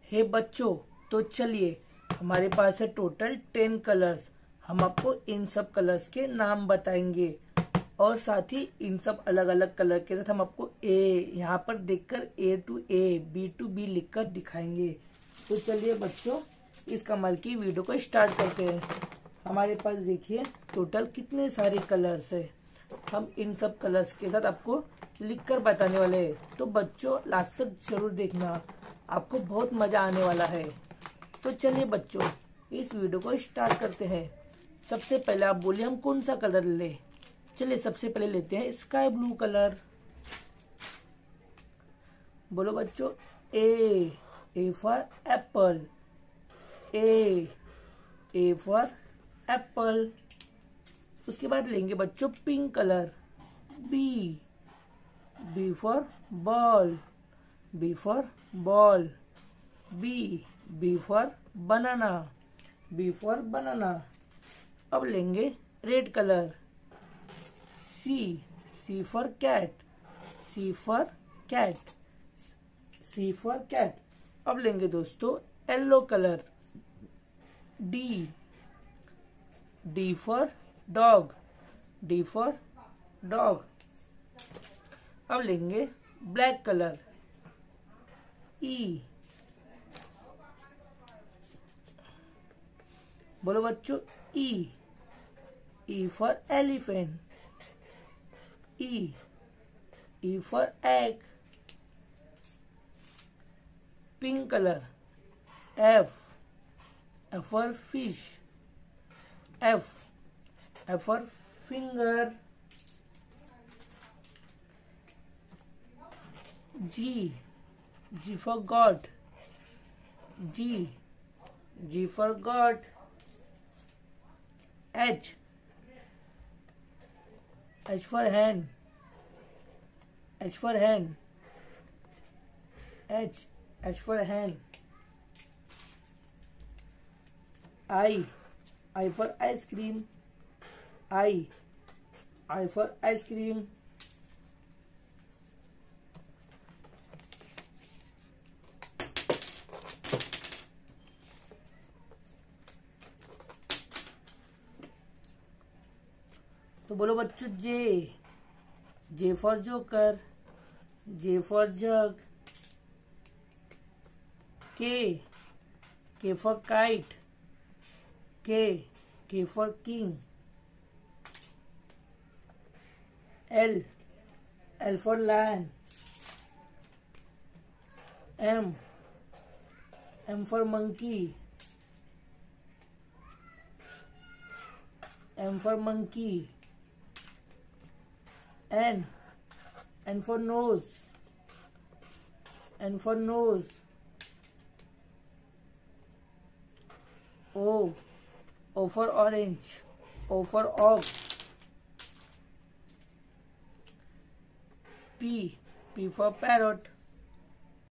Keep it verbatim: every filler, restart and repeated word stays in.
हे बच्चों, तो चलिए हमारे पास है टोटल टेन कलर्स। हम आपको इन सब कलर्स के नाम बताएंगे और साथ ही इन सब अलग अलग कलर के साथ हम आपको ए यहाँ पर देखकर A to A B to B लिखकर दिखाएंगे। तो चलिए बच्चों, इस कमाल की वीडियो को स्टार्ट करते हैं। हमारे पास देखिए टोटल कितने सारे कलर्स है। हम इन सब कलर्स के साथ आपको लिखकर बताने वाले हैं। तो बच्चों लास्ट तक जरूर देखना, आपको बहुत मजा आने वाला है। तो चलिए बच्चों, इस वीडियो को स्टार्ट करते हैं। सबसे पहले आप बोलिए हम कौन सा कलर ले। चलिए सबसे पहले लेते हैं स्काई ब्लू कलर। बोलो बच्चों, A A for apple, A A for apple. उसके बाद लेंगे बच्चों pink colour, B B for ball, B for ball. B B for banana, B for banana. अब लेंगे red colour, C C for cat, C for cat, C for cat. अब लेंगे दोस्तों yellow colour, D D for dog, D for dog. अब लेंगे black colour, E. बोलो बच्चों, E E for elephant, E E for egg. Pink colour, F F for fish, F F for finger. G G for god, G G for god. H H for hand, H for hand, H H for hand. I I for ice cream, I I for ice cream. तो बोलो बच्चों, J J for joker, J for jug. K K for kite, K K for king. L L for lion, M M for monkey, M for monkey. N N for nose, N for nose. O O for orange, O for ox. P P for parrot,